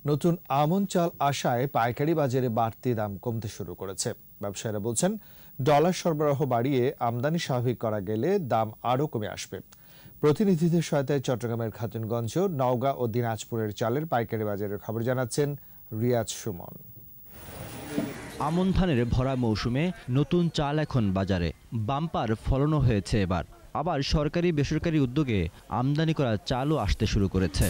নতুন আমন চাল আসায় পাইকারি বাজারে বাড়তি দাম কমতে শুরু করেছে। ব্যবসায়ীরা বলছেন, ডলার সরবরাহ বাড়িয়ে আমদানি স্বাভাবিক করা গেলে দাম আরও কমে আসবে। প্রতিনিধিদের সহায়তায় চট্টগ্রামের খাতুনগঞ্জ, নওগাঁ ও দিনাজপুরের চালের পাইকারি বাজারের খবর জানাচ্ছেন রিয়াজ সুমন। আমন ধানের ভরা মৌসুমে নতুন চাল এখন বাজারে। বাম্পার ফলনও হয়েছে এবার। আবার সরকারি বেসরকারি উদ্যোগে আমদানি করা চালও আসতে শুরু করেছে।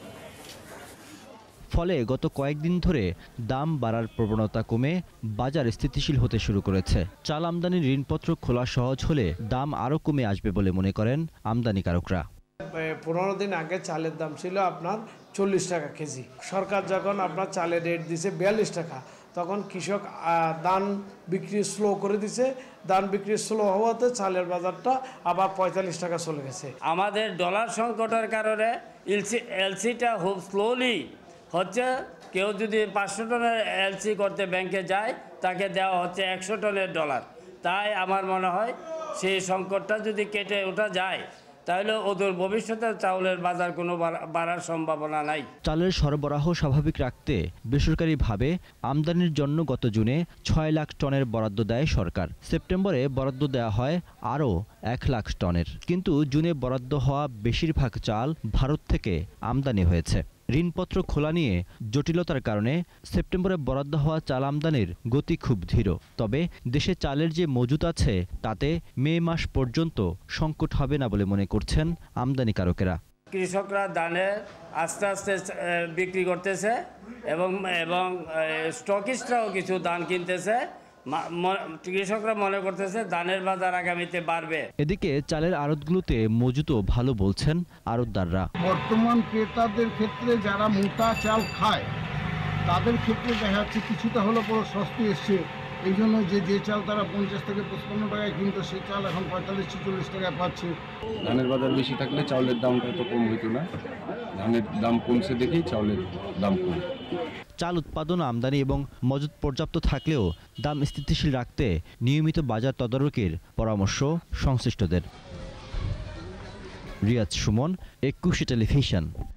ফলে গত কয়েকদিন ধরে দাম বাড়ার প্রবণতা কমে বাজার স্থিতিশীল হতে শুরু করেছে। চাল আমদানির ঋণপত্র খোলা সহজ হলে দাম আরও কমে আসবে বলে মনে করেন আমদানিকারকরা। 15 দিন আগে চালের দাম ছিল আপনার 40 টাকা কেজি। সরকার যখন আপনার চালের রেট দিছে 42 টাকা, তখন কৃষক ধান বিক্রি স্লো করে দিছে। ধান বিক্রি স্লো হওয়াতে চালের বাজারটা আবার 45 টাকা চলে গেছে। আমাদের ডলার সংকটের কারণে এলসিটা খুব স্লোলি হচ্ছে। কেউ যদি 500 টনের এলসি করতে ব্যাংকে যায়, তাকে দেওয়া হচ্ছে 100 টনের ডলার। তাই আমার মনে হয় সেই সংকটটা যদি কেটে ওঠা যায়, তাহলে ওদের ভবিষ্যতে চাউলের বাজার কোনো বাড়ার সম্ভাবনা নাই। চালের সরবরাহ স্বাভাবিক রাখতে বেসরকারিভাবে আমদানির জন্য গত জুনে 6 লাখ টনের বরাদ্দ দেয় সরকার। সেপ্টেম্বরে বরাদ্দ দেওয়া হয় আরও 1 লাখ টনের। কিন্তু জুনে বরাদ্দ হওয়া বেশিরভাগ চাল ভারত থেকে আমদানি হয়েছে। ঋণপত্র খোলা নিয়ে জটিলতার কারণে সেপ্টেম্বরে বরাদ্দ হওয়া চাল আমদানির গতি খুব ধীর। তবে দেশে চালের যে মজুত আছে, তাতে মে মাস পর্যন্ত সংকট হবে না বলে মনে করছেন আমদানিকারকেরা। কৃষকরা ধানে আস্তে আস্তে বিক্রি করতেছে এবং স্টকিস্টরাও কিছু ধান কিনতেছে। কৃষকরা মনে করতেছে ধানের বাজার আগামীতে বাড়বে। এদিকে চালের আড়তগুলোতে মজুতও ভালো বলছেন আড়তদাররা। বর্তমান ক্রেতাদের ক্ষেত্রে যারা মোটা চাল খায়, তাদের ক্ষেত্রে দেখা যাচ্ছে কিছুটা হলো বড় সস্তি এসছে। এই জন্য যে চাল তারা 50 থেকে 55 টাকায় কিনতো, সেই চাল এখন 45-40 টাকায় পাচ্ছে। ধানের বাজার বেশি থাকলে চাউলের দামটা তো কম হইতো না। ধানের দাম কমছে দেখেই চাউলের দাম কম। চাল উৎপাদন, আমদানি এবং মজুত পর্যাপ্ত থাকলেও দাম স্থিতিশীল রাখতে নিয়মিত বাজার তদারকির পরামর্শ সংশ্লিষ্টদের। রিয়াজ সুমন, একুশে টেলিভিশন।